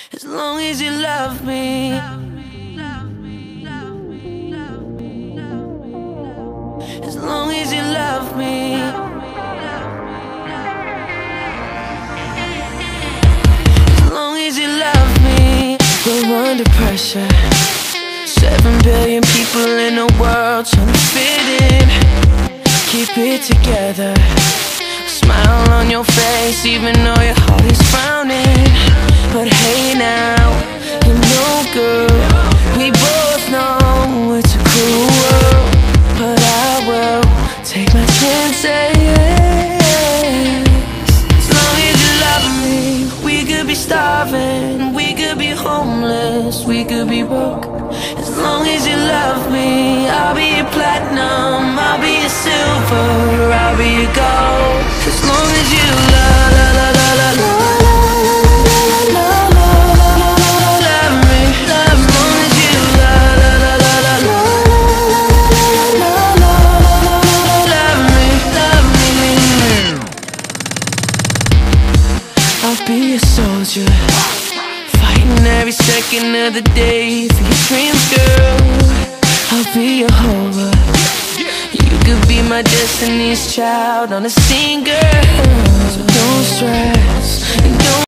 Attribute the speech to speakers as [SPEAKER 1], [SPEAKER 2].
[SPEAKER 1] as long as you love me. As long as you love me. As long as you love me. We're under pressure. 7 billion people in the world trying to fit in. Keep it together. Smile on your face even though your heart is frowning. But hey now, you know girl, we both know it's a cruel world, but I will take my chances. As long as you love me, we could be starving, we could be homeless, we could be broke. As long as you love me, I'll be your platinum, I'll be your silver, I'll be your gold. As long as you love, la la la la la. I'll be a soldier, fighting every second of the day for your dreams, girl. I'll be your Jehovah. You could be my destiny's child on a scene, girl. So don't stress and don't